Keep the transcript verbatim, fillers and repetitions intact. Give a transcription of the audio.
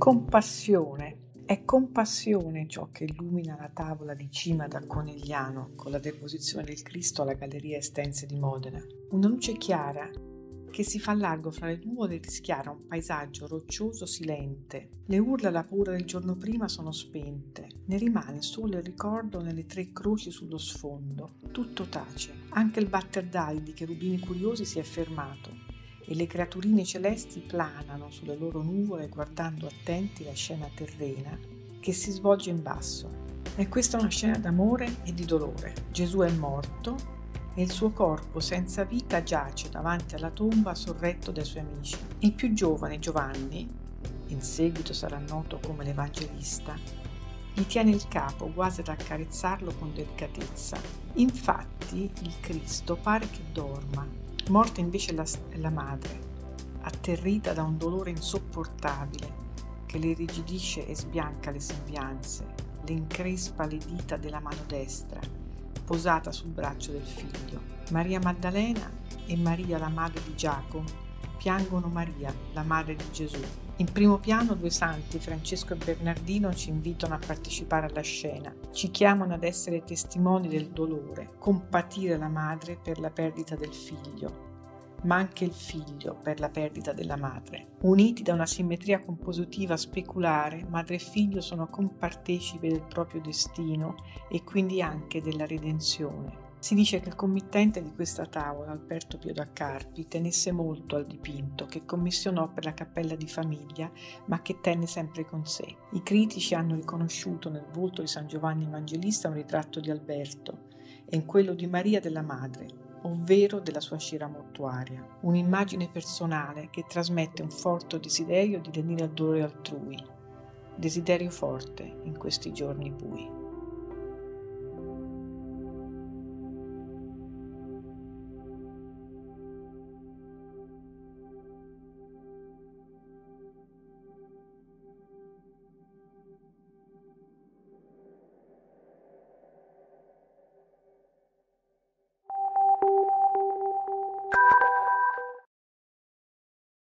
Compassione. È compassione ciò che illumina la tavola di cima da Conegliano con la deposizione del Cristo alla Galleria Estense di Modena. Una luce chiara che si fa largo fra le nuvole e rischiara un paesaggio roccioso silente. Le urla e la paura del giorno prima sono spente. Ne rimane solo il ricordo nelle tre croci sullo sfondo. Tutto tace. Anche il batter d'ali di cherubini curiosi si è fermato e le creaturine celesti planano sulle loro nuvole guardando attenti la scena terrena che si svolge in basso. E questa è una scena d'amore e di dolore. Gesù è morto e il suo corpo senza vita giace davanti alla tomba sorretto dai suoi amici. Il più giovane, Giovanni, in seguito sarà noto come l'Evangelista, gli tiene il capo quasi ad accarezzarlo con delicatezza. Infatti il Cristo pare che dorma. Morta invece la, la madre, atterrita da un dolore insopportabile che le irrigidisce e sbianca le sembianze, le increspa le dita della mano destra, posata sul braccio del figlio. Maria Maddalena e Maria, la madre di Giacomo, piangono Maria, la madre di Gesù. In primo piano due santi, Francesco e Bernardino, ci invitano a partecipare alla scena, ci chiamano ad essere testimoni del dolore, compatire la madre per la perdita del figlio, ma anche il figlio per la perdita della madre. Uniti da una simmetria compositiva speculare, madre e figlio sono compartecipi del proprio destino e quindi anche della redenzione. Si dice che il committente di questa tavola, Alberto Pio da Carpi, tenesse molto al dipinto che commissionò per la cappella di famiglia, ma che tenne sempre con sé. I critici hanno riconosciuto nel volto di San Giovanni Evangelista un ritratto di Alberto e in quello di Maria della madre, ovvero della sua cera mortuaria. Un'immagine personale che trasmette un forte desiderio di lenire al dolore altrui, desiderio forte in questi giorni bui.